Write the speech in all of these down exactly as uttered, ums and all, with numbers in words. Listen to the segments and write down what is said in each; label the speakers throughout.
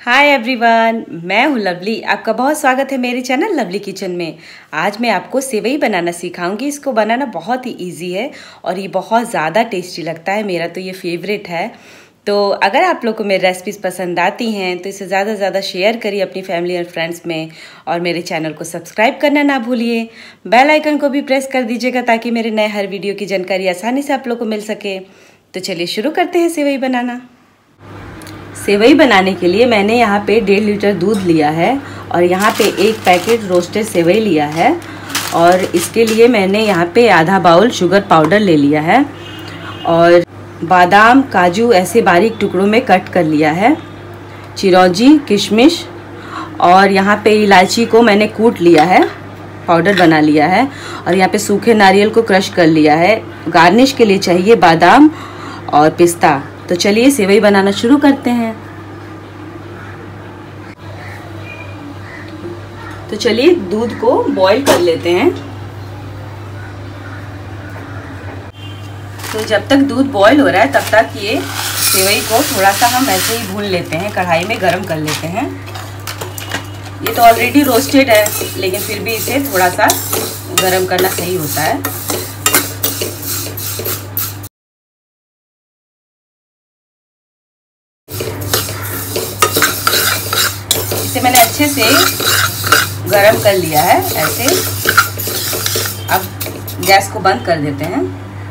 Speaker 1: Hi everyone, मैं हूँ lovely. आपका बहुत स्वागत है मेरे चैनल लवली किचन में। आज मैं आपको सेवई बनाना सिखाऊंगी। इसको बनाना बहुत ही इजी है और ये बहुत ज़्यादा टेस्टी लगता है। मेरा तो ये फेवरेट है। तो अगर आप लोग को मेरी रेसिपीज़ पसंद आती हैं तो इसे ज़्यादा से ज़्यादा शेयर करिए अपनी फैमिली और फ्रेंड्स में, और मेरे चैनल को सब्सक्राइब करना ना भूलिए। बेल आइकन को भी प्रेस कर दीजिएगा ताकि मेरे नए हर वीडियो की जानकारी आसानी से आप लोग को मिल सके। तो चलिए शुरू करते हैं सेवई बनाना। सेवई बनाने के लिए मैंने यहाँ पे डेढ़ लीटर दूध लिया है और यहाँ पे एक पैकेट रोस्टेड सेवई लिया है, और इसके लिए मैंने यहाँ पे आधा बाउल शुगर पाउडर ले लिया है, और बादाम काजू ऐसे बारीक टुकड़ों में कट कर लिया है, चिरौंजी किशमिश और यहाँ पे इलायची को मैंने कूट लिया है, पाउडर बना लिया है, और यहाँ पे सूखे नारियल को क्रश कर लिया है। गार्निश के लिए चाहिए बादाम और पिस्ता। तो चलिए सेवई बनाना शुरू करते हैं। तो चलिए दूध को बॉईल कर लेते हैं। तो जब तक दूध बॉईल हो रहा है तब तक ये सेवई को थोड़ा सा हम ऐसे ही भून लेते हैं, कढ़ाई में गरम कर लेते हैं। ये तो ऑलरेडी रोस्टेड है लेकिन फिर भी इसे थोड़ा सा गरम करना सही होता है। इसे मैंने अच्छे से गरम कर लिया है ऐसे। अब गैस को बंद कर देते हैं।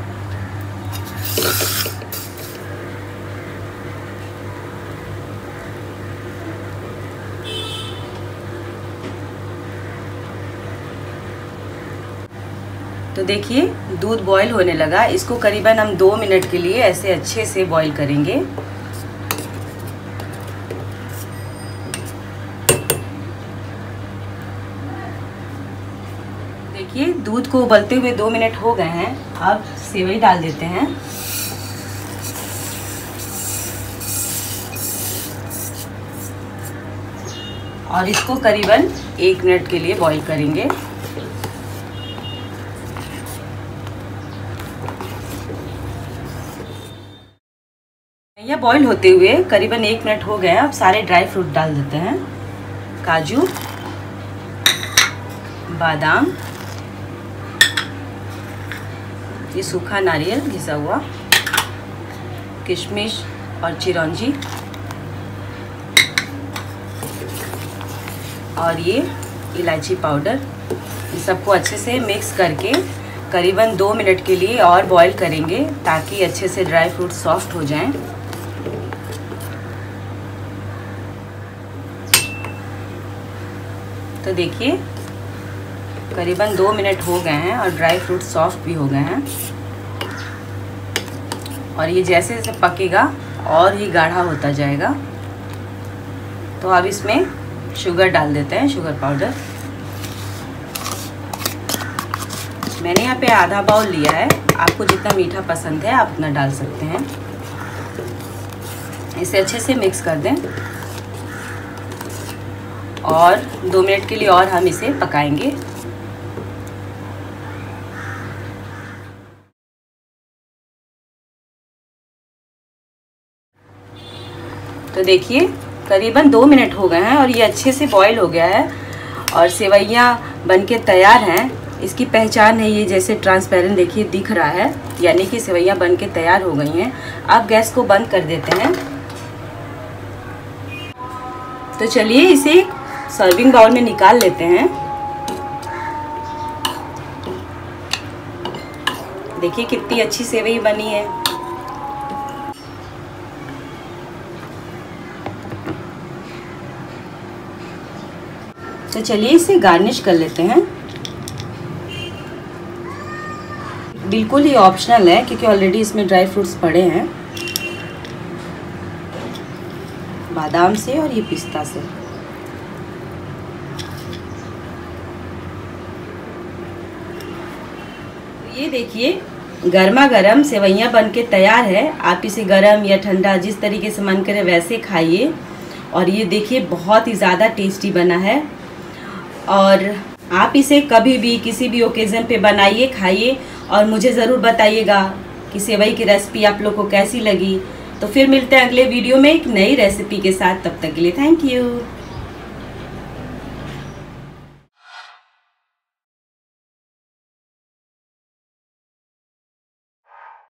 Speaker 1: तो देखिए दूध बॉईल होने लगा। इसको करीबन हम दो मिनट के लिए ऐसे अच्छे से बॉईल करेंगे। देखिए दूध को उबलते हुए दो मिनट हो गए हैं। अब सेवई डाल देते हैं। और इसको करीबन एक मिनट के लिए बॉईल करेंगे। यह बॉईल होते हुए करीबन एक मिनट हो गए हैं। अब सारे ड्राई फ्रूट डाल देते हैं। काजू, बादाम, ये सूखा नारियल घिसा हुआ, किशमिश और चिरौंजी, और ये इलायची पाउडर। ये सबको अच्छे से मिक्स करके करीबन दो मिनट के लिए और बॉईल करेंगे ताकि अच्छे से ड्राई फ्रूट सॉफ्ट हो जाएं। तो देखिए करीबन दो मिनट हो गए हैं और ड्राई फ्रूट सॉफ्ट भी हो गए हैं, और ये जैसे जैसे पकेगा और ही गाढ़ा होता जाएगा। तो अब इसमें शुगर डाल देते हैं, शुगर पाउडर। मैंने यहाँ पे आधा बाउल लिया है। आपको जितना मीठा पसंद है आप उतना डाल सकते हैं। इसे अच्छे से मिक्स कर दें और दो मिनट के लिए और हम इसे पकाएंगे। तो देखिए करीबन दो मिनट हो गए हैं और ये अच्छे से बॉईल हो गया है और सेवइयाँ बनके तैयार हैं। इसकी पहचान है ये जैसे ट्रांसपेरेंट देखिए दिख रहा है, यानी कि सेवइयाँ बनके तैयार हो गई हैं। अब गैस को बंद कर देते हैं। तो चलिए इसे सर्विंग बाउल में निकाल लेते हैं। देखिए कितनी अच्छी सेवई बनी है। तो चलिए इसे गार्निश कर लेते हैं। बिल्कुल ही ऑप्शनल है क्योंकि ऑलरेडी इसमें ड्राई फ्रूट्स पड़े हैं, बादाम से और ये पिस्ता से। ये देखिए गर्मा गर्म सेवइयाँ बनके तैयार है। आप इसे गरम या ठंडा जिस तरीके से मन करे वैसे खाइए। और ये देखिए बहुत ही ज़्यादा टेस्टी बना है, और आप इसे कभी भी किसी भी ओकेज़न पे बनाइए, खाइए और मुझे ज़रूर बताइएगा कि सेवई की रेसिपी आप लोग को कैसी लगी। तो फिर मिलते हैं अगले वीडियो में एक नई रेसिपी के साथ। तब तक के लिए थैंक यू।